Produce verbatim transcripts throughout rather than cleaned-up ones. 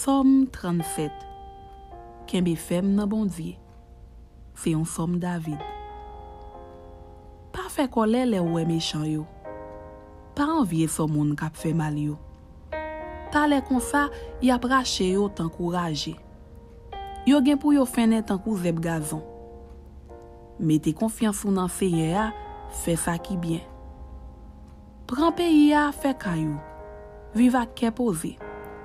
Somme trente-sept. Kembe fem nan bon Dieu. C'est un somme David. Pas fait colère les ouais méchant yo. Pas envier son moun k'ap fait mal yo. T'ale comme ça, y a braché yo tant couragé. Yo gen pou yo fene tant kou zeb gazon. Mettez confiance ou nan Seigneur, fait ça qui bien. Prends pays a fait kayou. Vive à kè posé.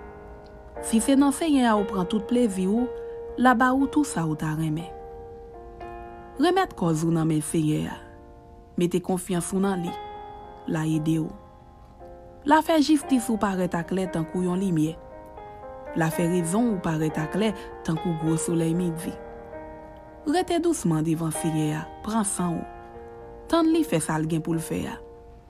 Si c'est nan Seigneur ou prend tout plaisir ou, là-bas ou tout ça ou ta remè. Remettre cause ou nan men Seigneur. Mettez confiance ou nan li. La aide ou. La fait justice ou paraît à clair tant kou yon lumière. La fait raison ou paraît à clair tant kou gros soleil midi. Rete doucement devant Seigneur, prends sang ou. Tant li fait ça l gen pou l faire.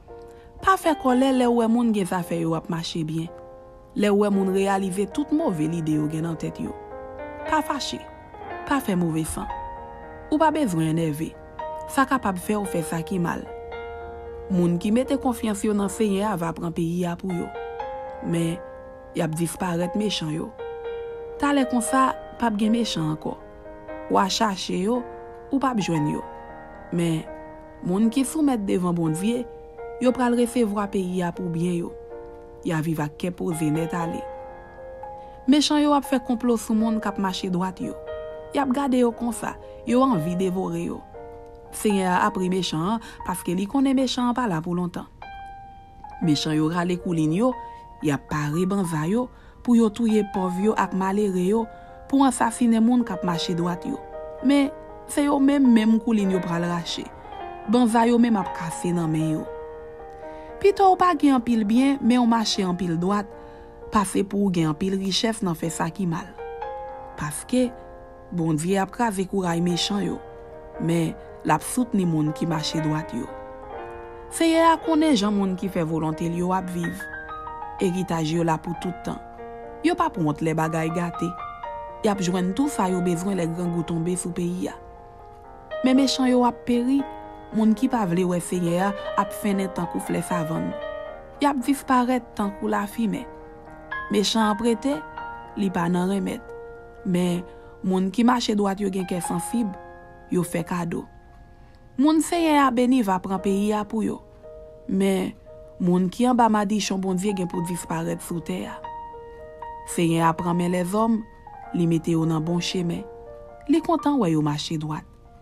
Pas fait colère les ouè moun gen sa fait yo ap marcher bien. Les ouè moun réaliser toute mauvaise idée yo gen en tête yo. Pas fâché, pas fait mauvais sang. Ou pas besoin énervé. Ça capable faire ou faire ça qui mal. Moun qui mette confiance yo nan Seigneur va prendre pays a pour yo. Mais y ap disparaître méchant yo. T'ale comme ça, pas gen méchant encore. Ou a chercher yo ou pas joindre yo. Mais moun qui soumet devant bon Dieu, yo pral recevoir pays a pour bien yo. Ya viva ke posé net ale. Méchant yo ap fait complot sou moun k'ap marcher droite yo. Y ap gade yo comme ça, yo envie dévorer yo. Seigneur a pris méchant parce que li connaît méchant pas là pour longtemps. Méchant yo rale koulin yo, y ap pare banza yo pour yo touye pauvre yo ak malheureux yo pour assassiner moun k'ap marcher droite yo. Mais c'est yo même même koulin yo pral rache. Banza yo même ap kase nan men yo. Pito ou pas gen en pile bien, mais on marche en pile droite, parce pour gen en pile richesse nan fait ça qui mal. Parce que bon Dieu a krasé courage méchant yo, mais l'a soutenu moun qui marche droite yo. C'est a connaît jan moun qui fait volonté yo ap vivre. Héritage yo là pour tout temps. Yo pas pour honte les bagay gâté. Y ap joindre tout ça yo besoin les grands goût tomber sous pays ya. Mais méchant yo ap péri. Moun qui pa vle wè Seigneur ap fene tan kou flè savon. Y ap disparaît tan kou la fime. Méchant prêté, li pa nan remède. Mais moun qui marche droit yo gen kè sensible, yo fait cadeau. Moun Seigneur béni va prend pays a pou yo. Mais moun qui en bas madichon bon Dieu gen pou disparaître sous terre. Seigneur prend men les hommes, li mette yo nan bon chemin. Li content wè yo marche droit.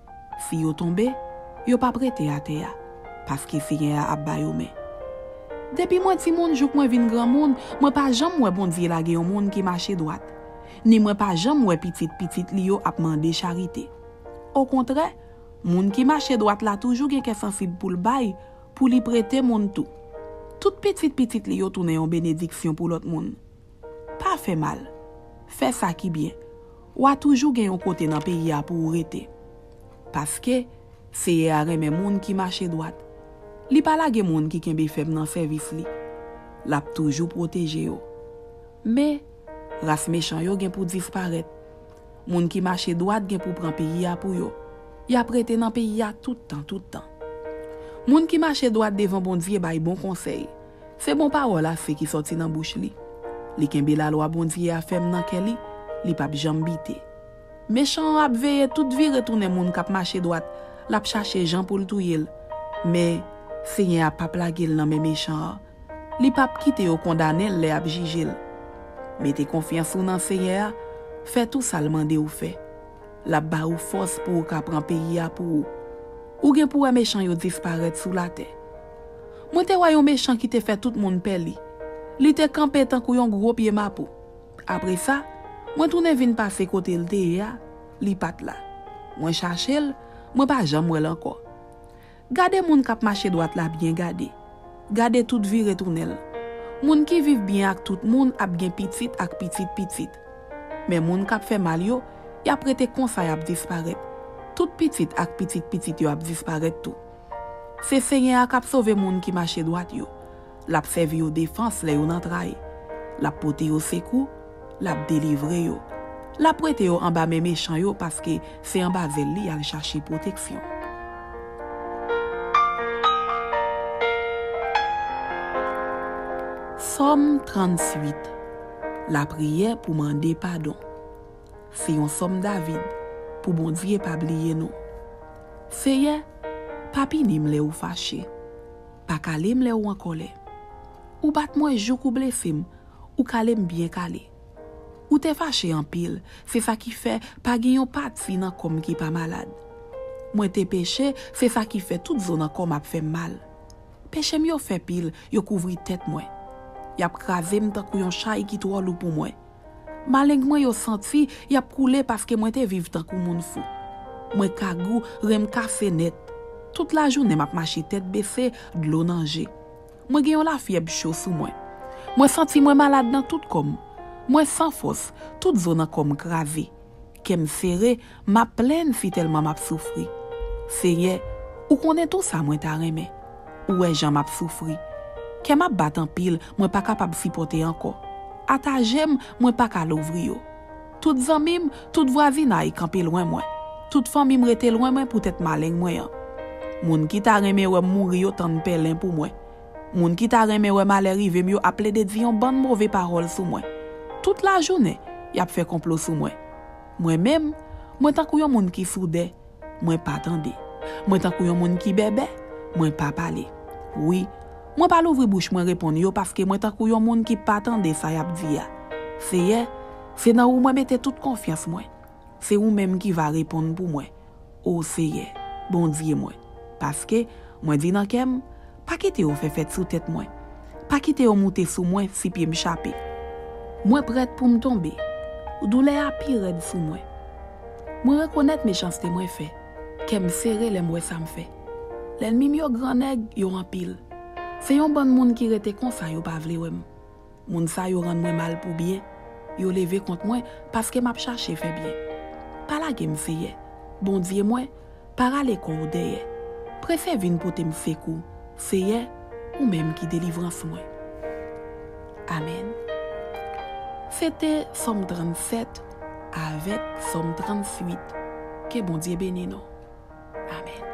Si yo tombe, yo pas prêté à terre parce que Seigneur a ba yo men. Depuis moi ti moun jouk moi vin grand monde, moi pas jamais moi bon Dieu la gen yon monde qui marche droite. Ni moi pas jamais moi petite petite li yo ap mande charité. Au contraire, moun qui marche droite la toujours gen sensible pour le bail, pour li prêter moun tout. Toute petite petite li yo tourne en bénédiction pour l'autre monde. Pas fait mal. Fait ça qui bien. Ou a toujours gen yon côté dans pays a pour rete. Parce que c'est à remen moun qui marche droite. Li pa la gen moun qui kembe faible dans service li. L'a toujours protégé yo. Mais race méchant yo gen pour disparaître. Moun qui marche droite gen pour prendre pays a pour yo. Y a prêté dans pays a tout temps tout temps. Moun qui marche droite devant bon Dieu bay bon conseil. C'est bon parole a fait qui sorti dans bouche li. Li kembe la loi bon Dieu a fem nan ken li, li pa jambité. Méchant ap veye toute vie retourner moun k'ap marche droite. L'a cherché Jean pour le touyer. Mais Seigneur a pas plagué nan men méchant. Li pa quitte au condamné le ap jugé. Mettez confiance ou nan Seigneur, fait tout ça le mande ou fait. La ba ou force pour ka prend pays a pour ou. Ou gen pour méchant yo disparaître sous la terre. Moi te voyon méchant qui te fait tout monde peli. Li te campé tant kou yon gros pied mapo. Après ça, moi tourne vinn passer côté le te ya, li pat la. Moi chercher moi pas jamais moi encore. Gade moun k'ap marche droite la bien gade. Gade toute vie retournel. Moun qui vive bien ak tout moun ap gen petit ak petit petit. Mais moun k'ap fait mal yo, y a prêté conseil ap disparaître. Tout petit ak petit petit yo ap disparaître tout. C'est Seigneur k'ap sauver moun qui marche droite yo. L'a servi yo défense le yo nan trai. L'a pote yo secours, l'a délivrer yo. La prête yo en bas mes méchants yo parce que c'est en bas zel li al chercher protection. Somme trente-huit. la prière pour demander pardon. C'est un somme David pour bon Dieu pas oublier nous. Seye, papi ni m'le ou fâché. Pas calé m'le ou en colère. Ou bat moi jou ou blessé ou calé bien calé. Ou te fâché en pile, c'est ça qui fait pas gen parti nan comme qui pas malade. Moi te péché, c'est ça qui fait toute zone comme a fait mal. Péché m'yo fait pile, yo couvri tête moi. Y a krasé m'tan kou yon chay qui trop lou pour moi. Maleng moi yo senti, y a coulé parce que moi te vive tant kou moun fou. Moi kagou rem cassé net. Toute la journée m'a marché tête baissée, de l'eau nangé. Moi gen la fièvre chaud sous moi. Moi senti moi malade dans tout comme. Moi sans force, toute zone comme crasé. Kem serré, m'a pleine si tellement m'a souffri. Seye, ou connaît tout ça moi ta remè. Ou est Jean m'a souffri. Kem m'a bat en pile, moi pas capable supporter encore. A ta j'aime, moi pas ka l'ouvrir yo. Toute zanmim, toute voisinay campé loin moi. Toute famille me rete loin moi pour être malin moi. Moun ki ta remè wè mouri yo tan pelin pour moi. Moun ki ta remè wè mal arrivé mieux appelé de di yon bonne mauvais parole sous moi. Toute la journée, y a fait complot sous moi. Moi-même, moi tant kou yon moun ki soude, moi pas tande. Moi tant kou yon moun ki bébé, moi pas parler. Oui, moi pas l'ouvrir bouche moi répondre yo parce que moi tant kou yon moun ki pas tande ça y a dit. C'est c'est dans où moi mette toute confiance moi. C'est ou même qui va répondre pour moi. Oh c'est bon Dieu moi. Parce que moi dis nan kem, pas quitter ou fait fait sous tête moi. Pas quitter ou monter sous moi si pied m'échapper. Moi prête pour me tomber. Ou douleur a pire sous moi. Moi reconnaître méchanceté moi fait. Qu'elle serrer les moi ça me fait. L'ennemi yo grand nèg yo en pile. C'est yon bon monde qui rete comme ça yo pas vle wèm. Moun sa yo rend moi mal pour bien. Yo levé contre moi parce que m'a cherché fait bien. Pas la game seye. Bon Dieu moi, par aller ko derrière. Préfère vinn pour te me faire coup. Seye ou même qui délivrance moi. Amen. C'était Somme trente-sept avec Somme trente-huit. Que bon Dieu bénisse nous. Amen.